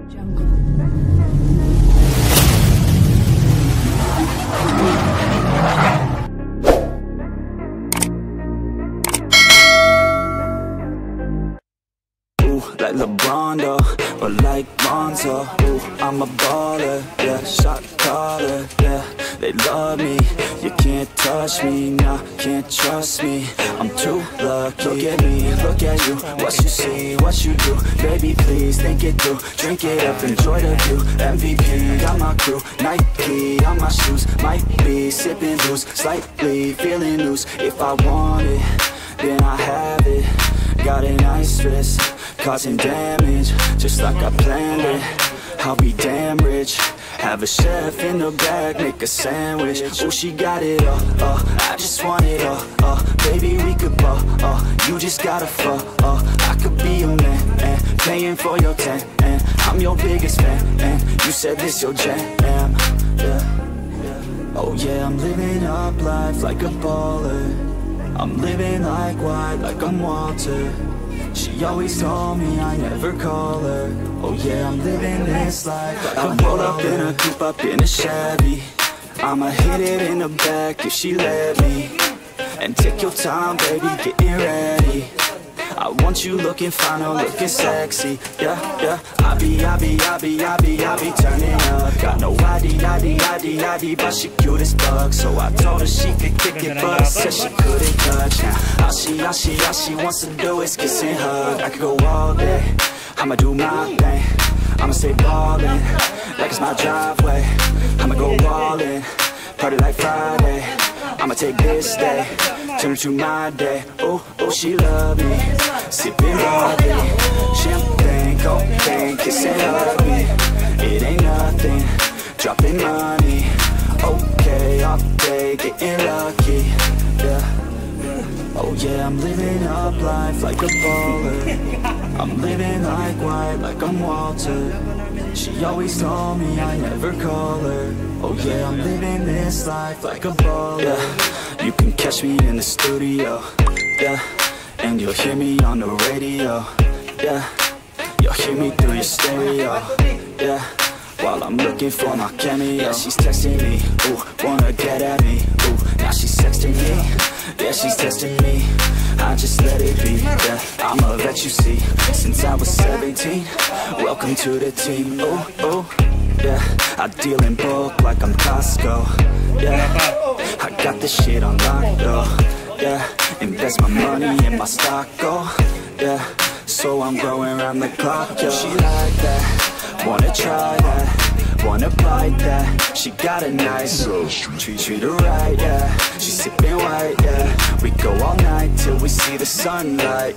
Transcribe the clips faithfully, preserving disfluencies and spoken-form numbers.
Like LeBron, though, or like Lonzo. Ooh, I'm a baller, yeah, shot caller, yeah. They love me, you can't touch me, nah, can't trust me. I'm too lucky. Look at me, look at you, what you see, what you do. Baby, please, think it through, drink it up, enjoy the view. M V P, got my crew, Nike on my shoes. Might be sipping booze, slightly feeling loose. If I want it, then I have it. Got an ice wrist, causing damage, just like I planned it. I'll be damn rich. Have a chef in the back, make a sandwich. Oh, she got it all, uh, I just want it all, uh, baby, we could ball, uh, you just gotta fall, uh, I could be your man, and paying for your tan, and I'm your biggest fan, and you said this your jam, yeah, yeah. Oh yeah, I'm living up life like a baller. I'm living like white, like I'm Walter. She always told me I never call her. Oh yeah, I'm living this life like I'm roll up in a coupe, up in a Chevy. I'ma hit it in the back if she let me. And take your time, baby, getting ready. I want you looking fine, I'm looking sexy. Yeah, yeah, I be, I be, I be, I be, I be turning up. Got no I D, I D, I D, I D, but she cute as fuck. So I told her she could kick it, but said she couldn't touch. Now all she, all she, all she wants to do is kiss and hug. I could go all day, I'ma do my thing. I'ma stay ballin', like it's my driveway. I'ma go all in, party like Friday. I'ma take this day, turn it to my day. Oh, oh, she love me, sipping bubbly, champagne, cocaine, kissing hug me. It ain't nothing, dropping money. Okay, all day, getting lucky, yeah. Oh yeah, I'm living up life like a baller. I'm living like white, like I'm Walter. She always told me I never call her. Oh yeah, I'm living this life like a baller. Yeah, you can catch me in the studio, yeah, and you'll hear me on the radio, yeah. You'll hear me through your stereo, yeah, while I'm looking for my cameo. Yeah, she's texting me, ooh, wanna get at me, ooh, now she's texting me, yeah, she's testing me. I just let it be, yeah, I'ma let you see. Since I was seventeen, welcome to the team, ooh, ooh, yeah. I deal in bulk like I'm Costco, yeah. I got this shit on lock, though, yeah. Invest my money in my stock, oh, yeah. So I'm growing around the clock, yo. She like that, wanna try that, wanna bite that. She got a nice treat, treat her right, yeah. She sipping white, yeah. We go all night till we see the sunlight,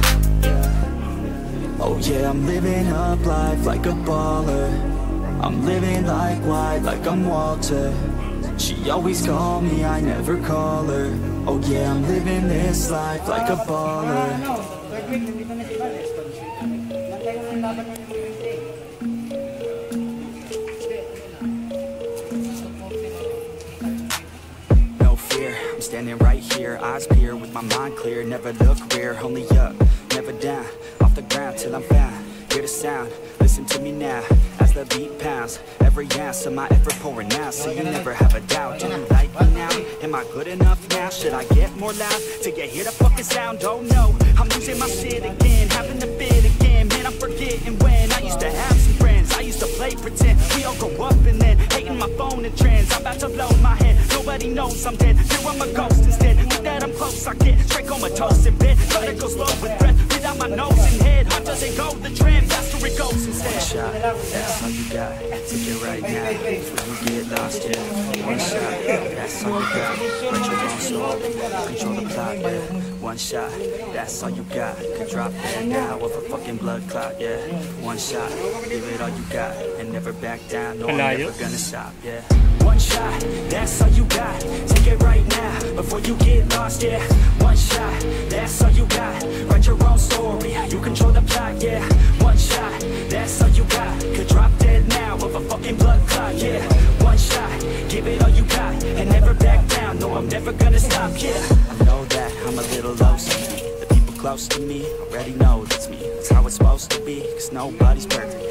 yeah. Oh yeah, I'm living up life like a baller. I'm living like white, like I'm Walter. She always call me, I never call her. Oh yeah, I'm living this life like a baller. No fear, I'm standing right here, eyes peer with my mind clear. Never look rear, only up, never down. Off the ground till I'm found. Hear the sound, listen to me now. As the beat pounds, every ounce of my effort pouring out. So you never have a doubt, do you like me now? Am I good enough now? Should I get more loud? Till you hear the fucking sound, oh no. I'm losing my shit again, having to fit again. Man, I'm forgetting when I used to have some friends. I used to play pretend, we all grow up and then hating my phone and trends. I'm about to blow my head, nobody knows I'm dead. Here I'm a ghost instead, with that I'm close. I get straight comatose in bed, gotta go slow with breath. Without my nose and head, heart doesn't go the trend, faster it goes instead. One shot, that's all you got, take it right now, before you get lost, yeah. One shot, that's all you got, write your own story, control the plot, yeah. One shot, that's all you got, could drop dead now of a fucking blood clot, yeah. One shot, give it all you got, and never back down, no, I'm never gonna stop, yeah. One shot, that's all you got, take it right now, before you get lost, yeah. One shot, that's all you got, write your own story, you control the plot, yeah. One shot, that's all you got, could drop dead now of a fucking blood clot, yeah. One shot, give it all you got, and never back down, no, I'm never gonna stop, yeah. I know that I'm a little low, the people close to me already know that's me. That's how it's supposed to be, cause nobody's perfect. Need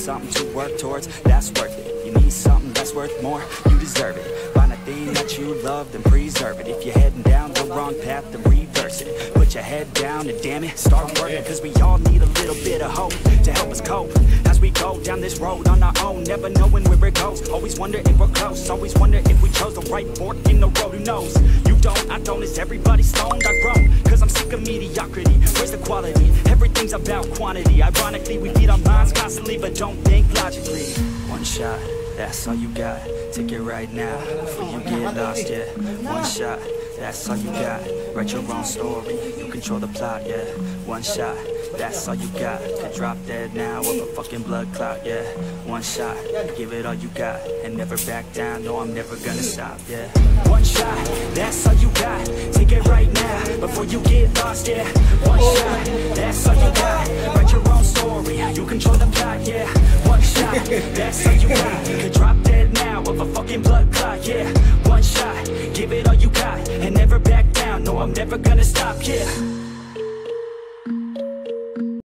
something to work towards, that's worth it. You need something that's worth more, you deserve it. Find a thing that you love, then preserve it. If you're heading down the wrong path, then reverse it. Put your head down and damn it, start working. Cause we all need a little bit of hope to help us cope as we go down this road on our own, never knowing where it goes. Always wonder if we're close, always wonder if we chose the right fork in the road. Who knows? You don't, I don't, is everybody stoned? I've grown, cause I'm sick of mediocrity. Where's the quality? Everything's about quantity. Ironically, we feed our minds constantly, but don't think logically. One shot, that's all you got. Take it right now, before you get lost, yeah. One shot, that's all you got. Write your own story, you control the plot, yeah. One shot, that's all you got. Could drop dead now with a fucking blood clot, yeah. One shot, give it all you got, and never back down, no I'm never gonna stop, yeah. One shot, that's all you got. Take it right now, before you get lost, yeah. One shot, that's all you got. Write your own story, you control the plot, yeah. One shot, that's all you got. Could drop dead now with a fucking blood clot, yeah. One shot, give it all you got, and never back down, no I'm never gonna stop, yeah.